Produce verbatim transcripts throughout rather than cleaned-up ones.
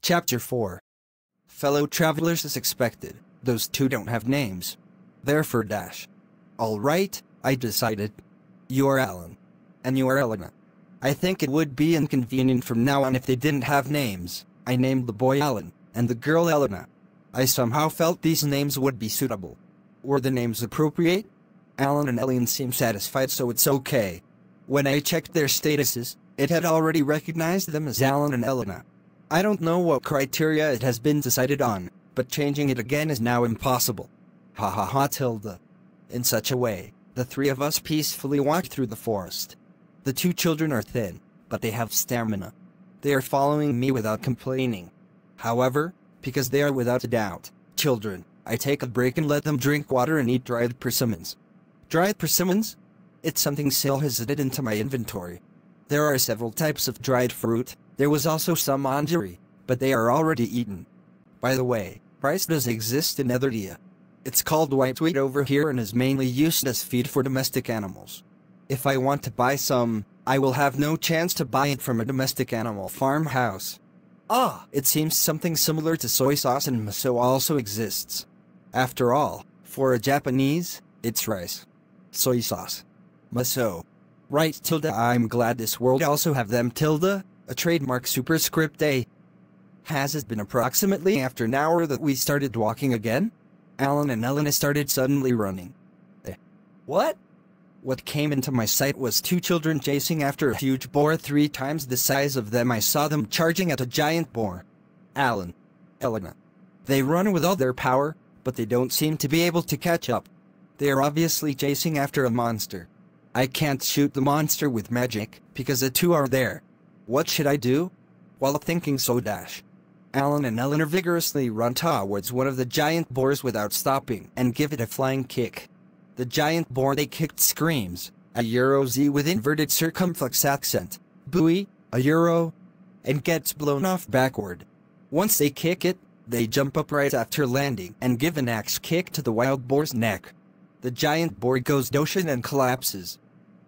Chapter four. Fellow travelers, as expected, those two don't have names. Therefore dash. Alright, I decided. You are Alan. And you are Elena. I think it would be inconvenient from now on if they didn't have names. I named the boy Alan, and the girl Elena. I somehow felt these names would be suitable. Were the names appropriate? Alan and Ellen seem satisfied, so it's okay. When I checked their statuses, it had already recognized them as Alan and Elena. I don't know what criteria it has been decided on, but changing it again is now impossible. Ha ha ha Tilda. In such a way, the three of us peacefully walked through the forest. The two children are thin, but they have stamina. They are following me without complaining. However, because they are without a doubt children, I take a break and let them drink water and eat dried persimmons. Dried persimmons? It's something Sil has added into my inventory. There are several types of dried fruit. There was also some anjiri, but they are already eaten. By the way, rice does exist in Netherdia. It's called white wheat over here and is mainly used as feed for domestic animals. If I want to buy some, I will have no chance to buy it from a domestic animal farmhouse. Ah, it seems something similar to soy sauce and miso also exists. After all, for a Japanese, it's rice, soy sauce, miso. Right tilde, I'm glad this world also have them tilde, a trademark superscript A. Has it been approximately after an hour that we started walking again? Alan and Elena started suddenly running. Eh. What? What came into my sight was two children chasing after a huge boar three times the size of them. I saw them charging at a giant boar. Alan. Elena. They run with all their power, but they don't seem to be able to catch up. They are obviously chasing after a monster. I can't shoot the monster with magic, because the two are there. What should I do? While thinking so dash. Alan and Elena vigorously run towards one of the giant boars without stopping and give it a flying kick. The giant boar they kicked screams, a Euro Z with inverted circumflex accent, buoy, a Euro, and gets blown off backward. Once they kick it, they jump up right after landing and give an axe kick to the wild boar's neck. The giant boar goes doshin and collapses.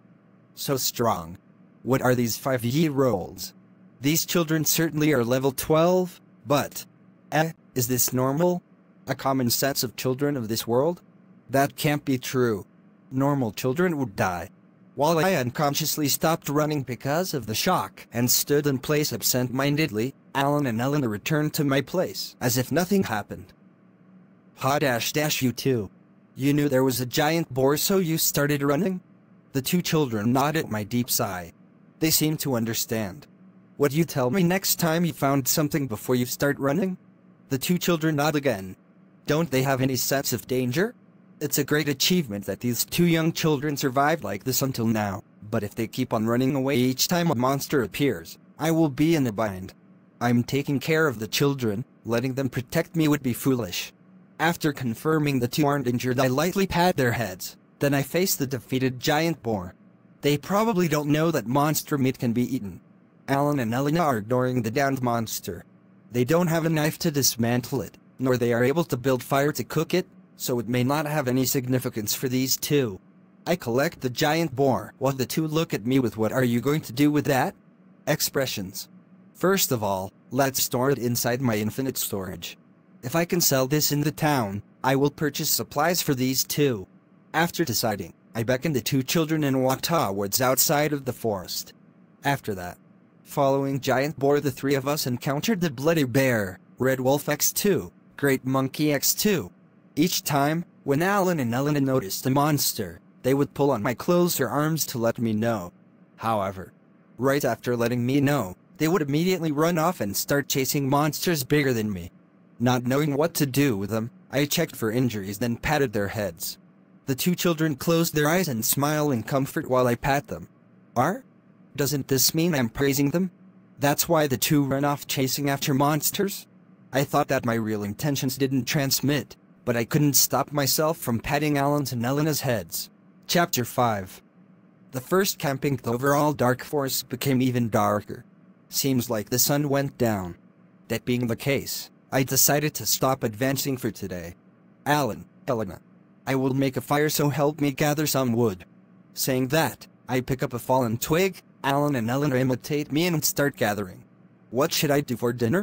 So strong. What are these five ye rolls? These children certainly are level twelve, but... Eh, is this normal? A common sense of children of this world? That can't be true. Normal children would die. While I unconsciously stopped running because of the shock and stood in place absent-mindedly, Alan and Elena returned to my place as if nothing happened. Ha dash dash you too. You knew there was a giant boar, so you started running? The two children nodded my deep sigh. They seemed to understand. Would you tell me next time you found something before you start running? The two children nod again. Don't they have any sense of danger? It's a great achievement that these two young children survived like this until now, but if they keep on running away each time a monster appears, I will be in a bind. I'm taking care of the children, letting them protect me would be foolish. After confirming the two aren't injured, I lightly pat their heads, then I face the defeated giant boar. They probably don't know that monster meat can be eaten. Alan and Elena are ignoring the downed monster. They don't have a knife to dismantle it, nor they are able to build fire to cook it, so it may not have any significance for these two. I collect the giant boar while the two look at me with "What are you going to do with that?" expressions. First of all, let's store it inside my infinite storage. If I can sell this in the town, I will purchase supplies for these two. After deciding, I beckon the two children and walk towards outside of the forest. After that, following giant boar, the three of us encountered the bloody bear, red wolf by two, great monkey by two. Each time, when Alan and Elena noticed a monster, they would pull on my clothes or arms to let me know. However, right after letting me know, they would immediately run off and start chasing monsters bigger than me. Not knowing what to do with them, I checked for injuries, then patted their heads. The two children closed their eyes and smile in comfort while I pat them. Are? Doesn't this mean I'm praising them? That's why the two run off chasing after monsters? I thought that my real intentions didn't transmit, but I couldn't stop myself from patting Alan's and Elena's heads. Chapter five. The first camping the overall dark forest became even darker. Seems like the sun went down. That being the case, I decided to stop advancing for today. Alan, Elena, I will make a fire, so help me gather some wood. Saying that, I pick up a fallen twig, Alan and Elena imitate me and start gathering. What should I do for dinner?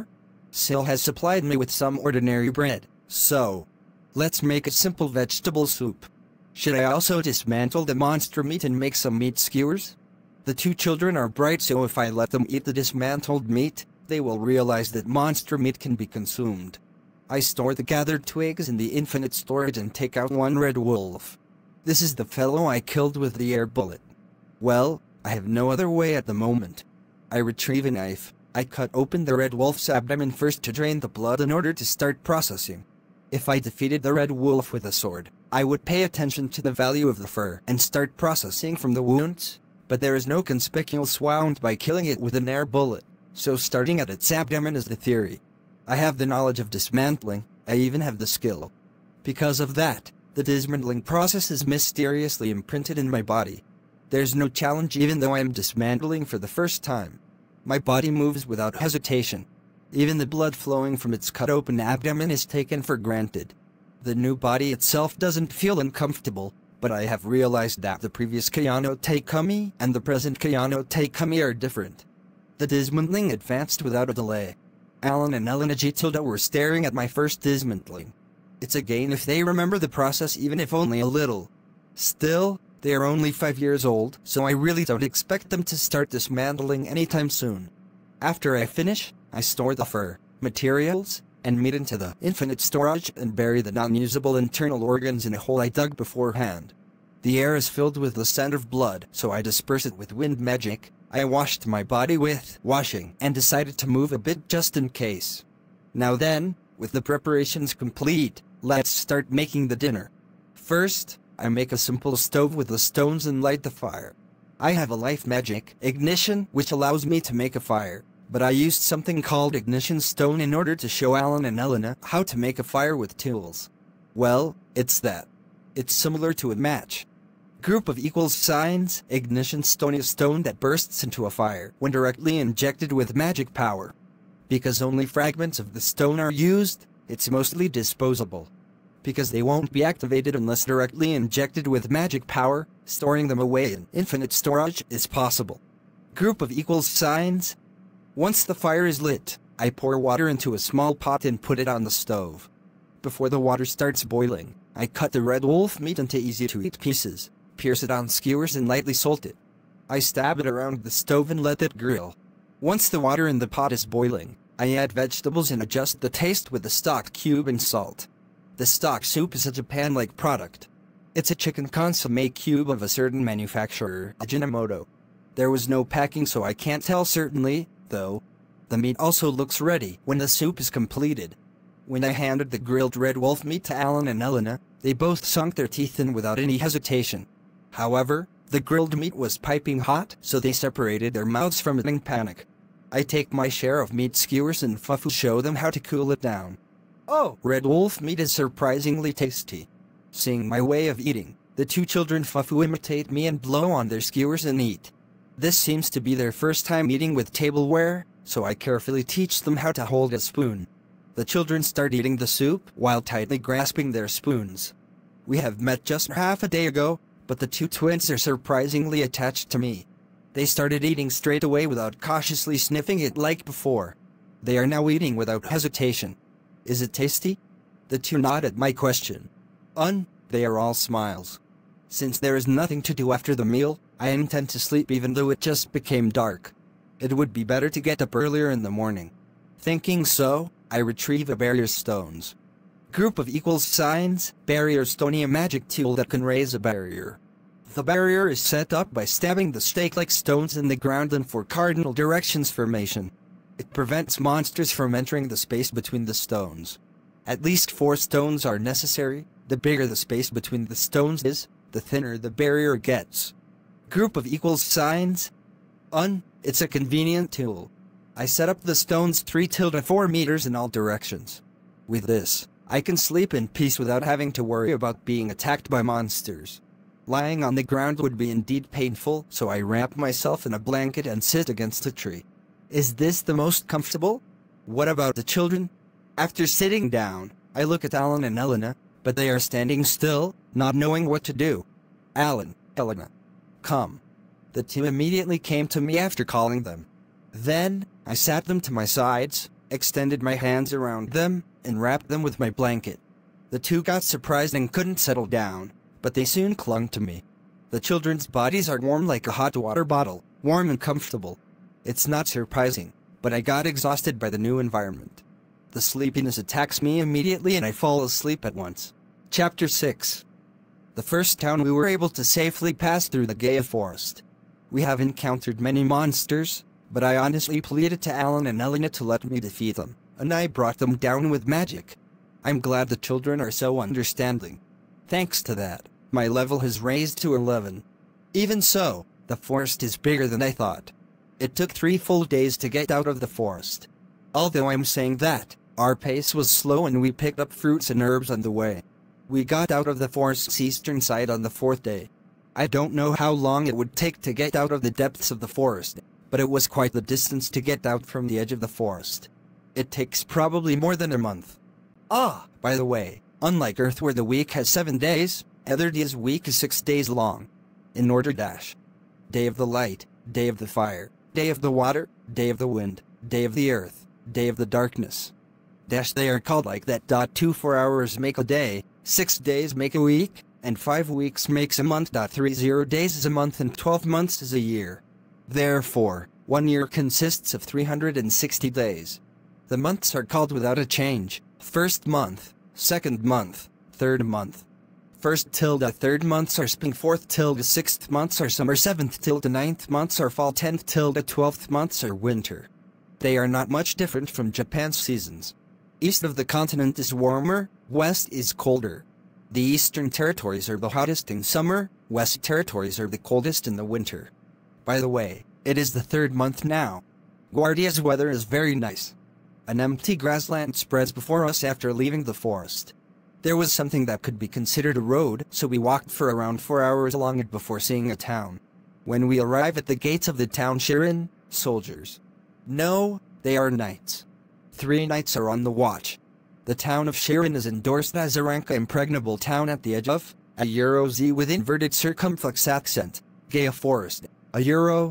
Syl has supplied me with some ordinary bread, so let's make a simple vegetable soup. Should I also dismantle the monster meat and make some meat skewers? The two children are bright, so if I let them eat the dismantled meat, they will realize that monster meat can be consumed. I store the gathered twigs in the infinite storage and take out one red wolf. This is the fellow I killed with the air bullet. Well, I have no other way at the moment. I retrieve a knife. I cut open the red wolf's abdomen first to drain the blood in order to start processing. If I defeated the red wolf with a sword, I would pay attention to the value of the fur and start processing from the wounds, but there is no conspicuous wound by killing it with an air bullet, so starting at its abdomen is the theory. I have the knowledge of dismantling, I even have the skill. Because of that, the dismantling process is mysteriously imprinted in my body. There's no challenge even though I am dismantling for the first time. My body moves without hesitation. Even the blood flowing from its cut-open abdomen is taken for granted. The new body itself doesn't feel uncomfortable, but I have realized that the previous Kayano Takumi and the present Kayano Takumi are different. The dismantling advanced without a delay. Alan and Elena Gitilda were staring at my first dismantling. It's a gain if they remember the process, even if only a little. Still, they are only five years old, so I really don't expect them to start dismantling anytime soon. After I finish, I store the fur, materials, and meat into the infinite storage and bury the non-usable internal organs in a hole I dug beforehand. The air is filled with the scent of blood, so I disperse it with wind magic. I washed my body with washing and decided to move a bit just in case. Now then, with the preparations complete, let's start making the dinner. First, I make a simple stove with the stones and light the fire. I have a life magic, ignition, which allows me to make a fire, but I used something called ignition stone in order to show Alan and Elena how to make a fire with tools. Well, it's that. It's similar to a match. Group of equals signs, ignition stone is stone that bursts into a fire when directly injected with magic power. Because only fragments of the stone are used, it's mostly disposable. Because they won't be activated unless directly injected with magic power, storing them away in infinite storage is possible. Group of equals signs. Once the fire is lit, I pour water into a small pot and put it on the stove. Before the water starts boiling, I cut the red wolf meat into easy-to-eat pieces, pierce it on skewers and lightly salt it. I stab it around the stove and let it grill. Once the water in the pot is boiling, I add vegetables and adjust the taste with the stock cube and salt. The stock soup is a Japan-like product. It's a chicken consommé cube of a certain manufacturer, Ajinomoto. There was no packing, so I can't tell certainly, though. The meat also looks ready when the soup is completed. When I handed the grilled red wolf meat to Alan and Elena, they both sunk their teeth in without any hesitation. However, the grilled meat was piping hot, so they separated their mouths from it in panic. I take my share of meat skewers and Fufu show them how to cool it down. Oh, red wolf meat is surprisingly tasty. Seeing my way of eating, the two children Fufu imitate me and blow on their skewers and eat. This seems to be their first time eating with tableware, so I carefully teach them how to hold a spoon. The children start eating the soup while tightly grasping their spoons. We have met just half a day ago, but the two twins are surprisingly attached to me. They started eating straight away without cautiously sniffing it like before. They are now eating without hesitation. Is it tasty? The two nod at my question. Un, they are all smiles. Since there is nothing to do after the meal, I intend to sleep even though it just became dark. It would be better to get up earlier in the morning. Thinking so, I retrieve a barrier stones. Group of equals signs, barrier stone, a magic tool that can raise a barrier. The barrier is set up by stabbing the stake-like stones in the ground in four cardinal directions formation. It prevents monsters from entering the space between the stones. At least four stones are necessary. The bigger the space between the stones is, the thinner the barrier gets. Group of equals signs. Un, it's a convenient tool. I set up the stones three to four meters in all directions. With this, I can sleep in peace without having to worry about being attacked by monsters. Lying on the ground would be indeed painful, so I wrap myself in a blanket and sit against a tree. Is this the most comfortable? What about the children? After sitting down, I look at Alan and Elena, but they are standing still, not knowing what to do. Alan, Elena, come. The two immediately came to me after calling them. Then, I sat them to my sides, extended my hands around them, and wrapped them with my blanket. The two got surprised and couldn't settle down, but they soon clung to me. The children's bodies are warm like a hot water bottle, warm and comfortable. It's not surprising, but I got exhausted by the new environment. The sleepiness attacks me immediately and I fall asleep at once. Chapter six. The first town we were able to safely pass through the Gaea Forest. We have encountered many monsters, but I honestly pleaded to Alan and Elena to let me defeat them, and I brought them down with magic. I'm glad the children are so understanding. Thanks to that, my level has raised to eleven. Even so, the forest is bigger than I thought. It took three full days to get out of the forest. Although I'm saying that, our pace was slow and we picked up fruits and herbs on the way. We got out of the forest's eastern side on the fourth day. I don't know how long it would take to get out of the depths of the forest, but it was quite the distance to get out from the edge of the forest. It takes probably more than a month. Ah, by the way, unlike Earth where the week has seven days, Etherdia's week is six days long. In order dash. Day of the light, day of the fire, day of the water, day of the wind, day of the earth, day of the darkness. Dash they are called like that. Dot two four hours make a day, six days make a week, and five weeks makes a month. Dot three zero days is a month and twelve months is a year. Therefore, one year consists of three hundred sixty days. The months are called without a change. First month, second month, third month. First tilde third months are spring, fourth tilde sixth months are summer, seventh tilde ninth months are fall, tenth tilde twelfth months are winter. They are not much different from Japan's seasons. East of the continent is warmer, west is colder. The eastern territories are the hottest in summer, west territories are the coldest in the winter. By the way, it is the third month now. Guardia's weather is very nice. An empty grassland spreads before us after leaving the forest. There was something that could be considered a road, so we walked for around four hours along it before seeing a town. When we arrive at the gates of the town, Shirin, soldiers. No, they are knights. Three knights are on the watch. The town of Shirin is endorsed as a rank impregnable town at the edge of a Euro Z with inverted circumflex accent, Gaea Forest, a Euro.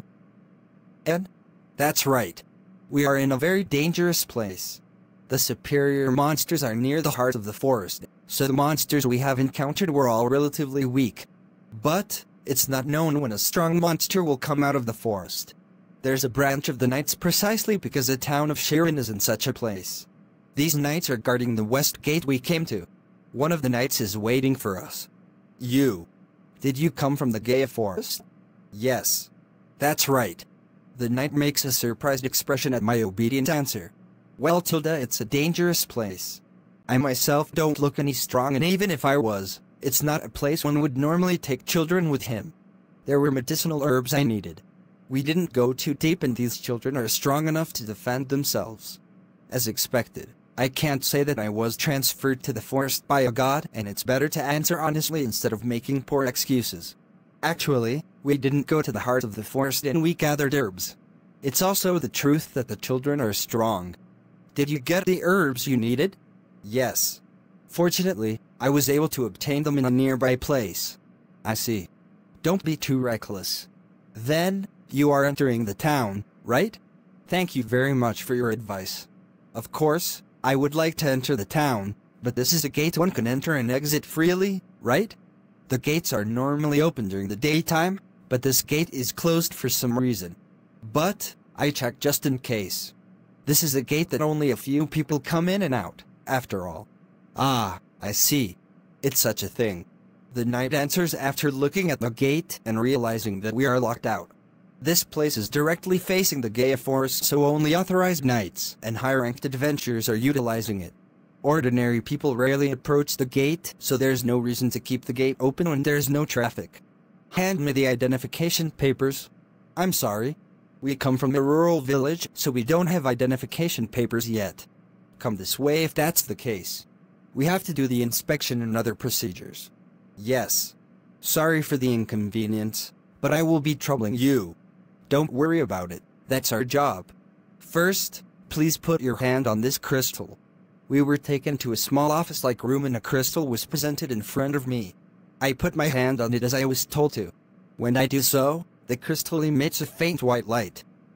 And? That's right. We are in a very dangerous place. The superior monsters are near the heart of the forest, so the monsters we have encountered were all relatively weak. But, it's not known when a strong monster will come out of the forest. There's a branch of the knights precisely because the town of Shirin is in such a place. These knights are guarding the west gate we came to. One of the knights is waiting for us. You. Did you come from the Gaea Forest? Yes. That's right. The knight makes a surprised expression at my obedient answer. Well, Tilda, it's a dangerous place. I myself don't look any strong, and even if I was, it's not a place one would normally take children with him. There were medicinal herbs I needed. We didn't go too deep, and these children are strong enough to defend themselves. As expected, I can't say that I was transferred to the forest by a god, and it's better to answer honestly instead of making poor excuses. Actually, we didn't go to the heart of the forest and we gathered herbs. It's also the truth that the children are strong. Did you get the herbs you needed? Yes. Fortunately, I was able to obtain them in a nearby place. I see. Don't be too reckless. Then, you are entering the town, right? Thank you very much for your advice. Of course, I would like to enter the town, but this is a gate one can enter and exit freely, right? The gates are normally open during the daytime, but this gate is closed for some reason. But, I checked just in case. This is a gate that only a few people come in and out, after all. Ah, I see. It's such a thing. The knight answers after looking at the gate and realizing that we are locked out. This place is directly facing the Gaea Forest, so only authorized knights and high-ranked adventurers are utilizing it. Ordinary people rarely approach the gate, so there's no reason to keep the gate open when there's no traffic. Hand me the identification papers. I'm sorry. We come from a rural village, so we don't have identification papers yet. Come this way if that's the case. We have to do the inspection and other procedures. Yes. Sorry for the inconvenience, but I will be troubling you. Don't worry about it, that's our job. First, please put your hand on this crystal. We were taken to a small office-like room and a crystal was presented in front of me. I put my hand on it as I was told to. When I do so, the crystal emits a faint white light.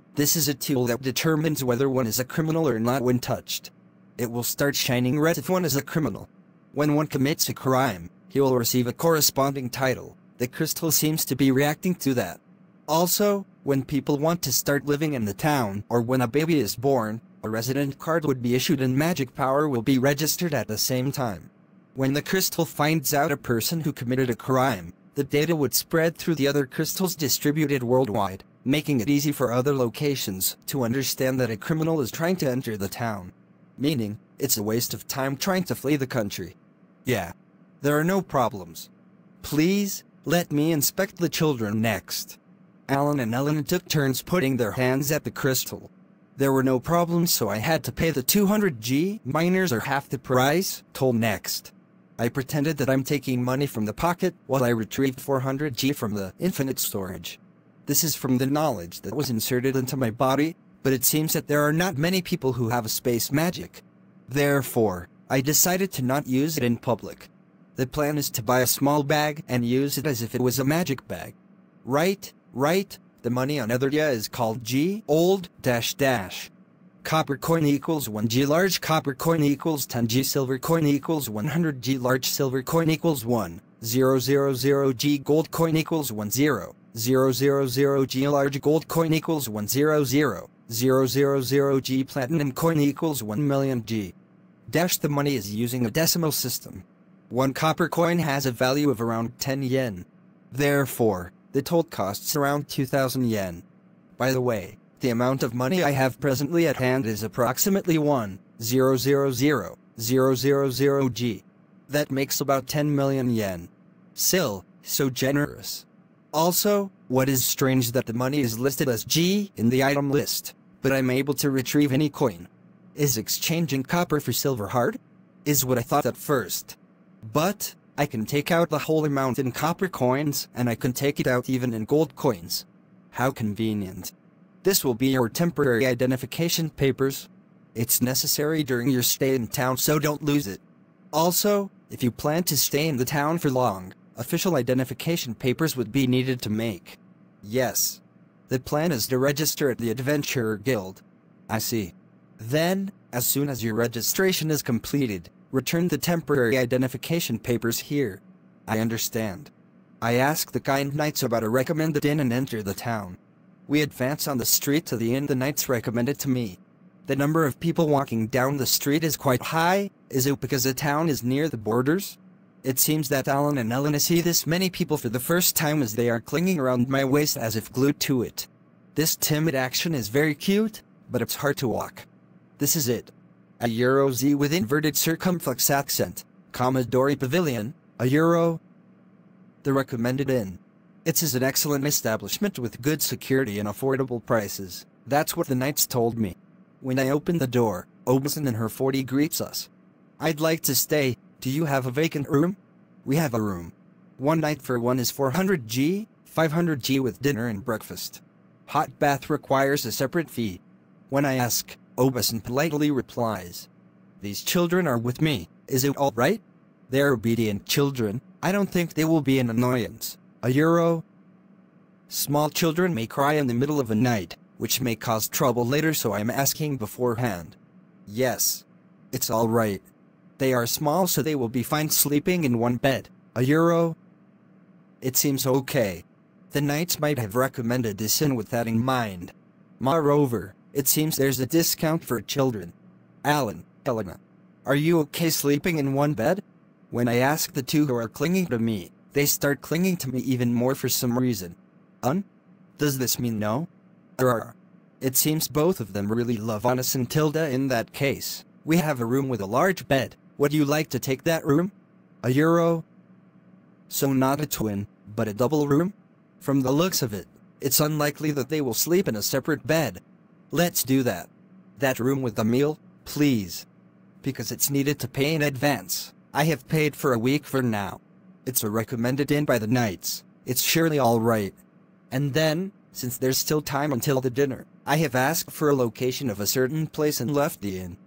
This is a tool that determines whether one is a criminal or not when touched. It will start shining red if one is a criminal. When one commits a crime, he will receive a corresponding title. The crystal seems to be reacting to that. Also, when people want to start living in the town, or when a baby is born, a resident card would be issued and magic power will be registered at the same time. When the crystal finds out a person who committed a crime, the data would spread through the other crystals distributed worldwide, making it easy for other locations to understand that a criminal is trying to enter the town. Meaning, it's a waste of time trying to flee the country. Yeah. There are no problems. Please, let me inspect the children next. Alan and Ellen took turns putting their hands at the crystal. There were no problems, so I had to pay the two hundred G miners or half the price toll next. I pretended that I'm taking money from the pocket while I retrieved four hundred G from the infinite storage. This is from the knowledge that was inserted into my body, but it seems that there are not many people who have space magic. Therefore, I decided to not use it in public. The plan is to buy a small bag and use it as if it was a magic bag. Right, right, the money on Etheria is called G old dash dash. Copper coin equals one G large copper coin equals ten G silver coin equals one hundred G large silver coin equals one, zero zero zero G gold coin equals one zero, zero zero zero G large gold coin equals one zero zero, zero zero zero G platinum coin equals one million G. Dash the money is using a decimal system. One copper coin has a value of around ten yen. Therefore, the toll costs around two thousand yen. By the way, the amount of money I have presently at hand is approximately one thousand G. That makes about ten million yen. Still, so generous. Also, what is strange that the money is listed as G in the item list, but I'm able to retrieve any coin. Is exchanging copper for silver hard? Is what I thought at first. But, I can take out the whole amount in copper coins, and I can take it out even in gold coins. How convenient. This will be your temporary identification papers. It's necessary during your stay in town, so don't lose it. Also, if you plan to stay in the town for long, official identification papers would be needed to make. Yes. The plan is to register at the Adventurer Guild. I see. Then, as soon as your registration is completed, return the temporary identification papers here. I understand. I ask the kind knights about a recommended inn and enter the town. We advance on the street to the inn the knights recommended to me. The number of people walking down the street is quite high. Is it because the town is near the borders? It seems that Alan and Elena see this many people for the first time as they are clinging around my waist as if glued to it. This timid action is very cute, but it's hard to walk. This is it. A Euro Z with inverted circumflex accent, Commodore Pavilion, a Euro. The recommended inn. It is an excellent establishment with good security and affordable prices. That's what the knights told me. When I open the door, Obeson and her forty greets us. I'd like to stay. Do you have a vacant room? We have a room. One night for one is four hundred G, five hundred G with dinner and breakfast. Hot bath requires a separate fee. When I ask, Obeson politely replies, "These children are with me, is it all right? They're obedient children, I don't think they will be an annoyance. A Euro? Small children may cry in the middle of the night, which may cause trouble later, so I'm asking beforehand." Yes. It's all right. They are small, so they will be fine sleeping in one bed. A Euro? It seems okay. The knights might have recommended this inn with that in mind. Moreover, it seems there's a discount for children. Alan, Elena, are you okay sleeping in one bed? When I ask the two who are clinging to me, they start clinging to me even more for some reason. Un? Does this mean no? Err. It seems both of them really love Anis and Tilda. In that case, we have a room with a large bed. Would you like to take that room? A Euro? So not a twin, but a double room? From the looks of it, it's unlikely that they will sleep in a separate bed. Let's do that. That room with the meal, please. Because it's needed to pay in advance. I have paid for a week for now. It's a recommended inn by the knights. It's surely all right. And then, since there's still time until the dinner, I have asked for a location of a certain place and left the inn.